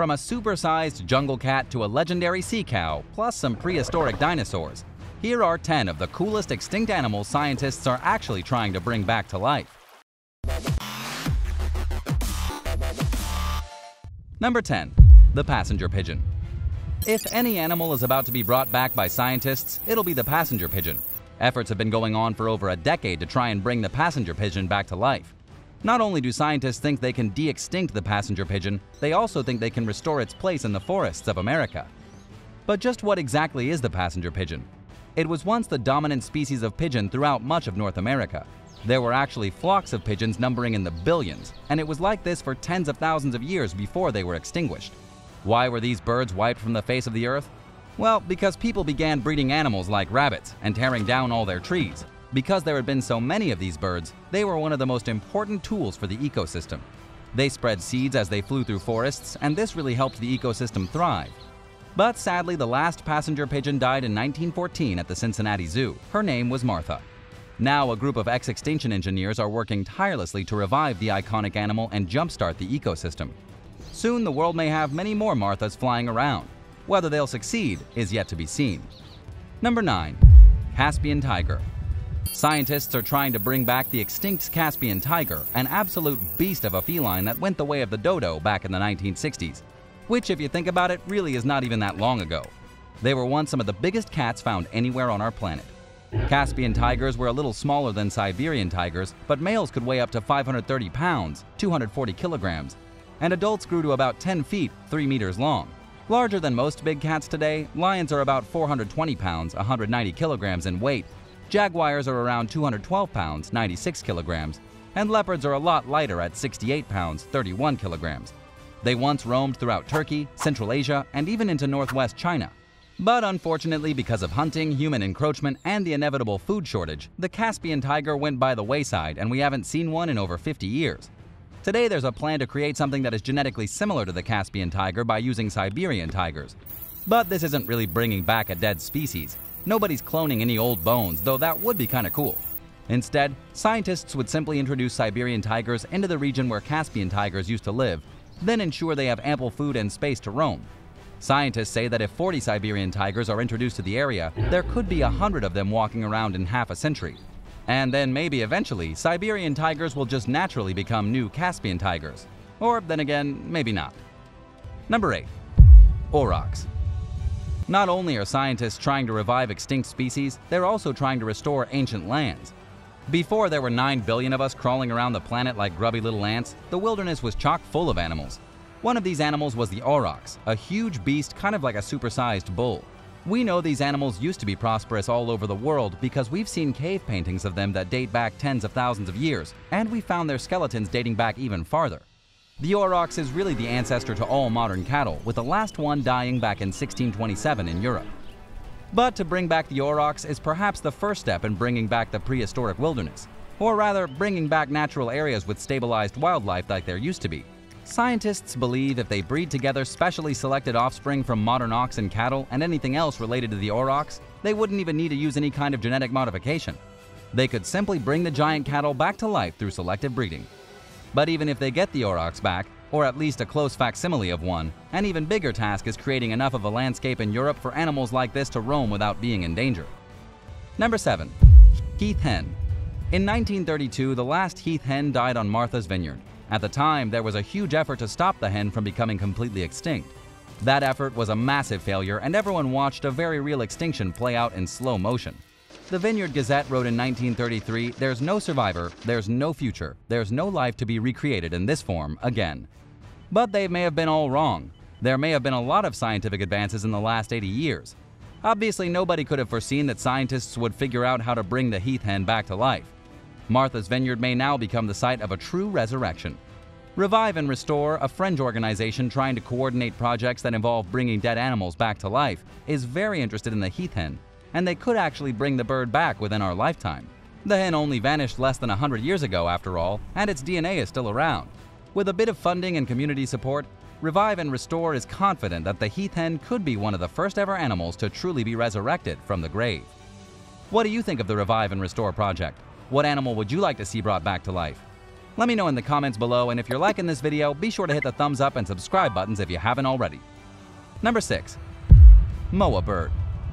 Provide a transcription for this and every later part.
From a supersized jungle cat to a legendary sea cow, plus some prehistoric dinosaurs, here are 10 of the coolest extinct animals scientists are actually trying to bring back to life. Number 10. The passenger pigeon. If any animal is about to be brought back by scientists, it'll be the passenger pigeon. Efforts have been going on for over a decade to try and bring the passenger pigeon back to life. Not only do scientists think they can de-extinct the passenger pigeon, they also think they can restore its place in the forests of America. But just what exactly is the passenger pigeon? It was once the dominant species of pigeon throughout much of North America. There were actually flocks of pigeons numbering in the billions, and it was like this for tens of thousands of years before they were extinguished. Why were these birds wiped from the face of the earth? Well, because people began breeding animals like rabbits and tearing down all their trees. Because there had been so many of these birds, they were one of the most important tools for the ecosystem. They spread seeds as they flew through forests, and this really helped the ecosystem thrive. But sadly, the last passenger pigeon died in 1914 at the Cincinnati Zoo. Her name was Martha. Now, a group of ex-extinction engineers are working tirelessly to revive the iconic animal and jumpstart the ecosystem. Soon, the world may have many more Marthas flying around. Whether they'll succeed is yet to be seen. Number 9. Caspian Tiger. Scientists are trying to bring back the extinct Caspian Tiger, an absolute beast of a feline that went the way of the dodo back in the 1960s. Which, if you think about it, really is not even that long ago. They were once some of the biggest cats found anywhere on our planet. Caspian tigers were a little smaller than Siberian tigers, but males could weigh up to 530 pounds, 240 kilograms, and adults grew to about 10 feet, 3 meters long. Larger than most big cats today, lions are about 420 pounds, 190 kilograms in weight, jaguars are around 212 pounds, 96 kilograms, and leopards are a lot lighter at 68 pounds, 31 kilograms. They once roamed throughout Turkey, Central Asia, and even into northwest China. But unfortunately, because of hunting, human encroachment, and the inevitable food shortage, the Caspian tiger went by the wayside and we haven't seen one in over 50 years. Today there's a plan to create something that is genetically similar to the Caspian tiger by using Siberian tigers. But this isn't really bringing back a dead species. Nobody's cloning any old bones, though that would be kinda cool. Instead, scientists would simply introduce Siberian tigers into the region where Caspian tigers used to live, then ensure they have ample food and space to roam. Scientists say that if 40 Siberian tigers are introduced to the area, there could be 100 of them walking around in half a century. And then maybe eventually, Siberian tigers will just naturally become new Caspian tigers. Or then again, maybe not. Number 8. Aurochs. Not only are scientists trying to revive extinct species, they're also trying to restore ancient lands. Before there were 9 billion of us crawling around the planet like grubby little ants, the wilderness was chock full of animals. One of these animals was the aurochs, a huge beast kind of like a supersized bull. We know these animals used to be prosperous all over the world because we've seen cave paintings of them that date back tens of thousands of years, and we found their skeletons dating back even farther. The aurochs is really the ancestor to all modern cattle, with the last one dying back in 1627 in Europe. But to bring back the aurochs is perhaps the first step in bringing back the prehistoric wilderness, or rather, bringing back natural areas with stabilized wildlife like there used to be. Scientists believe if they breed together specially selected offspring from modern ox and cattle and anything else related to the aurochs, they wouldn't even need to use any kind of genetic modification. They could simply bring the giant cattle back to life through selective breeding. But even if they get the aurochs back, or at least a close facsimile of one, an even bigger task is creating enough of a landscape in Europe for animals like this to roam without being in danger. Number 7. Heath hen. In 1932, the last heath hen died on Martha's Vineyard. At the time, there was a huge effort to stop the hen from becoming completely extinct. That effort was a massive failure, and everyone watched a very real extinction play out in slow motion. The Vineyard Gazette wrote in 1933, "There's no survivor, there's no future, there's no life to be recreated in this form again." But they may have been all wrong. There may have been a lot of scientific advances in the last 80 years. Obviously, nobody could have foreseen that scientists would figure out how to bring the heath hen back to life. Martha's Vineyard may now become the site of a true resurrection. Revive and Restore, a fringe organization trying to coordinate projects that involve bringing dead animals back to life, is very interested in the heath hen, and they could actually bring the bird back within our lifetime. The hen only vanished less than 100 years ago after all, and its DNA is still around. With a bit of funding and community support, Revive and Restore is confident that the heath hen could be one of the first ever animals to truly be resurrected from the grave. What do you think of the Revive and Restore project? What animal would you like to see brought back to life? Let me know in the comments below, and if you're liking this video, be sure to hit the thumbs up and subscribe buttons if you haven't already. Number 6. Moa Bird.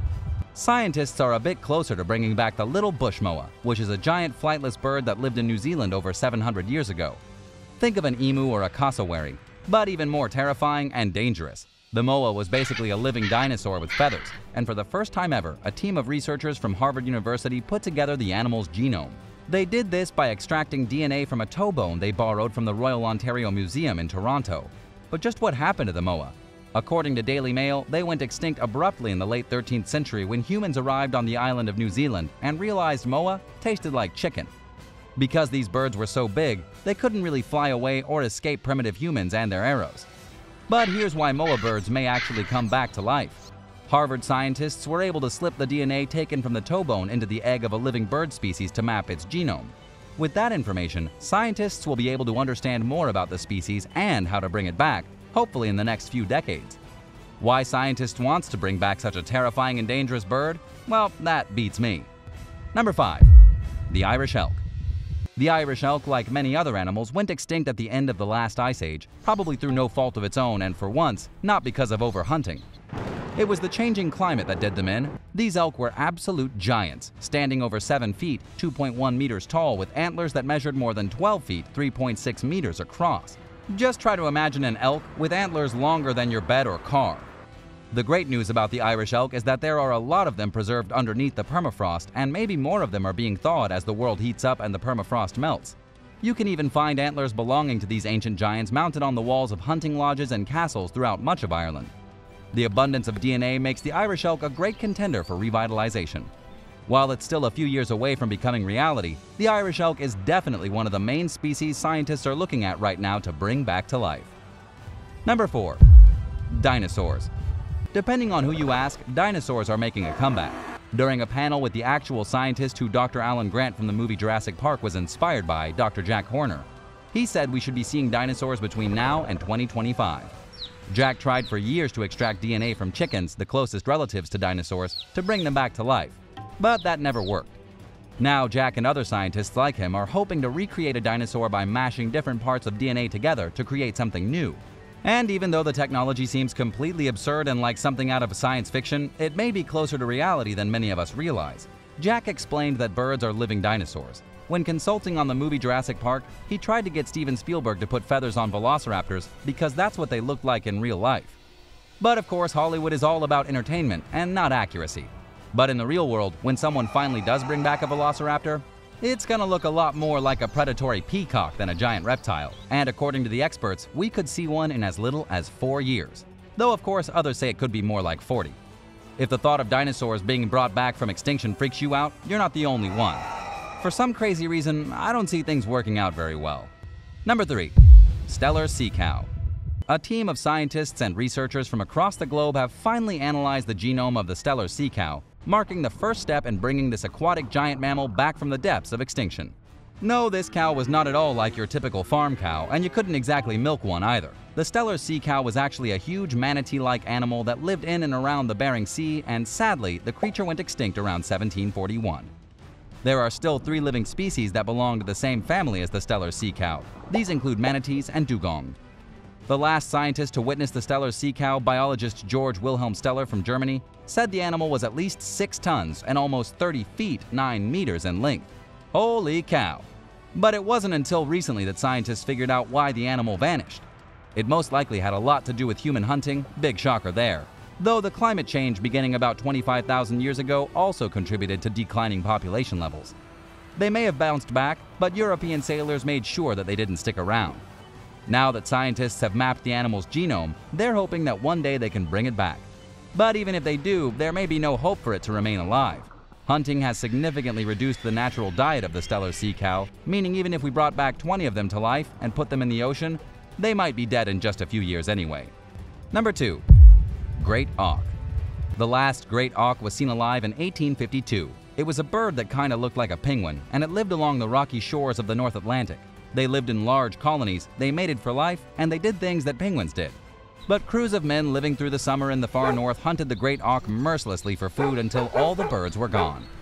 Scientists are a bit closer to bringing back the little bush moa, which is a giant flightless bird that lived in New Zealand over 700 years ago. Think of an emu or a cassowary, but even more terrifying and dangerous. The moa was basically a living dinosaur with feathers, and for the first time ever, a team of researchers from Harvard University put together the animal's genome. They did this by extracting DNA from a toe bone they borrowed from the Royal Ontario Museum in Toronto. But just what happened to the moa? According to Daily Mail, they went extinct abruptly in the late 13th century when humans arrived on the island of New Zealand and realized moa tasted like chicken. Because these birds were so big, they couldn't really fly away or escape primitive humans and their arrows. But here's why moa birds may actually come back to life. Harvard scientists were able to slip the DNA taken from the toe bone into the egg of a living bird species to map its genome. With that information, scientists will be able to understand more about the species and how to bring it back, hopefully in the next few decades. Why scientists want to bring back such a terrifying and dangerous bird? Well, that beats me. Number 5. The Irish elk. The Irish elk, like many other animals, went extinct at the end of the last ice age, probably through no fault of its own and for once, not because of overhunting. It was the changing climate that did them in. These elk were absolute giants, standing over 7 feet, 2.1 meters tall, with antlers that measured more than 12 feet, 3.6 meters across. Just try to imagine an elk with antlers longer than your bed or car. The great news about the Irish elk is that there are a lot of them preserved underneath the permafrost, and maybe more of them are being thawed as the world heats up and the permafrost melts. You can even find antlers belonging to these ancient giants mounted on the walls of hunting lodges and castles throughout much of Ireland. The abundance of DNA makes the Irish elk a great contender for revitalization. While it's still a few years away from becoming reality, the Irish elk is definitely one of the main species scientists are looking at right now to bring back to life. Number 4. Dinosaurs. Depending on who you ask, dinosaurs are making a comeback. During a panel with the actual scientist who Dr. Alan Grant from the movie Jurassic Park was inspired by, Dr. Jack Horner, he said we should be seeing dinosaurs between now and 2025. Jack tried for years to extract DNA from chickens, the closest relatives to dinosaurs, to bring them back to life, but that never worked. Now Jack and other scientists like him are hoping to recreate a dinosaur by mashing different parts of DNA together to create something new. And even though the technology seems completely absurd and like something out of science fiction, it may be closer to reality than many of us realize. Jack explained that birds are living dinosaurs. When consulting on the movie Jurassic Park, he tried to get Steven Spielberg to put feathers on velociraptors because that's what they looked like in real life. But of course, Hollywood is all about entertainment and not accuracy. But in the real world, when someone finally does bring back a velociraptor, it's gonna look a lot more like a predatory peacock than a giant reptile, and according to the experts, we could see one in as little as 4 years. Though of course others say it could be more like 40. If the thought of dinosaurs being brought back from extinction freaks you out, you're not the only one. For some crazy reason, I don't see things working out very well. Number 3. Stellar sea cow. A team of scientists and researchers from across the globe have finally analyzed the genome of the Stellar sea cow, marking the first step in bringing this aquatic giant mammal back from the depths of extinction. No, this cow was not at all like your typical farm cow, and you couldn't exactly milk one either. The Stellar sea cow was actually a huge manatee-like animal that lived in and around the Bering Sea, and sadly, the creature went extinct around 1741. There are still 3 living species that belong to the same family as the Stellar sea cow. These include manatees and dugong. The last scientist to witness the Stellar sea cow, biologist George Wilhelm Steller from Germany, said the animal was at least 6 tons and almost 30 feet 9 meters in length. Holy cow! But it wasn't until recently that scientists figured out why the animal vanished. It most likely had a lot to do with human hunting, big shocker there. Though the climate change beginning about 25,000 years ago also contributed to declining population levels. They may have bounced back, but European sailors made sure that they didn't stick around. Now that scientists have mapped the animal's genome, they're hoping that one day they can bring it back. But even if they do, there may be no hope for it to remain alive. Hunting has significantly reduced the natural diet of the Stellar sea cow, meaning even if we brought back 20 of them to life and put them in the ocean, they might be dead in just a few years anyway. Number 2. Great auk. The last great auk was seen alive in 1852. It was a bird that kinda looked like a penguin, and it lived along the rocky shores of the North Atlantic. They lived in large colonies, they mated for life, and they did things that penguins did. But crews of men living through the summer in the far north hunted the great auk mercilessly for food until all the birds were gone.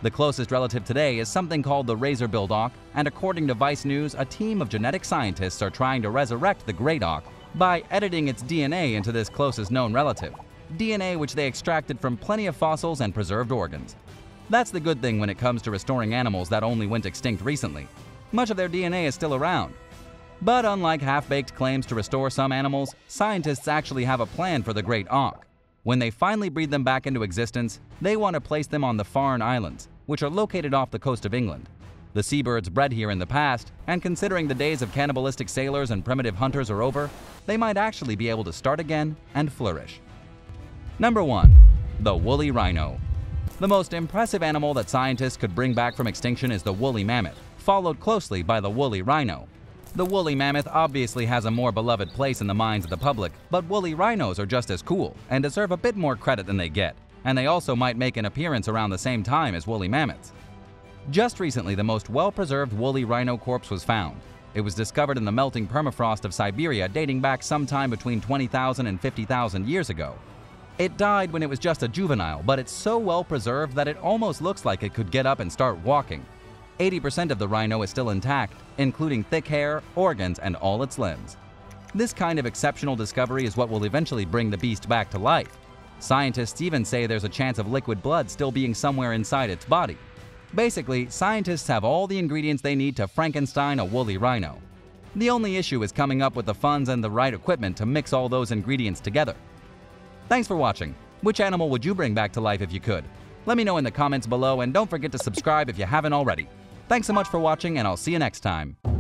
The closest relative today is something called the razor-billed auk, and according to Vice News, a team of genetic scientists are trying to resurrect the great auk by editing its DNA into this closest known relative, DNA which they extracted from plenty of fossils and preserved organs. That's the good thing when it comes to restoring animals that only went extinct recently. Much of their DNA is still around. But unlike half-baked claims to restore some animals, scientists actually have a plan for the great auk. When they finally breed them back into existence, they want to place them on the Farne Islands, which are located off the coast of England. The seabirds bred here in the past, and considering the days of cannibalistic sailors and primitive hunters are over, they might actually be able to start again and flourish. Number 1. The woolly rhino. The most impressive animal that scientists could bring back from extinction is the woolly mammoth, followed closely by the woolly rhino. The woolly mammoth obviously has a more beloved place in the minds of the public, but woolly rhinos are just as cool and deserve a bit more credit than they get, and they also might make an appearance around the same time as woolly mammoths. Just recently, the most well-preserved woolly rhino corpse was found. It was discovered in the melting permafrost of Siberia dating back sometime between 20,000 and 50,000 years ago. It died when it was just a juvenile, but it's so well preserved that it almost looks like it could get up and start walking. 80% of the rhino is still intact, including thick hair, organs, and all its limbs. This kind of exceptional discovery is what will eventually bring the beast back to life. Scientists even say there's a chance of liquid blood still being somewhere inside its body. Basically, scientists have all the ingredients they need to Frankenstein a woolly rhino. The only issue is coming up with the funds and the right equipment to mix all those ingredients together. Thanks for watching. Which animal would you bring back to life if you could? Let me know in the comments below, and don't forget to subscribe if you haven't already. Thanks so much for watching, and I'll see you next time.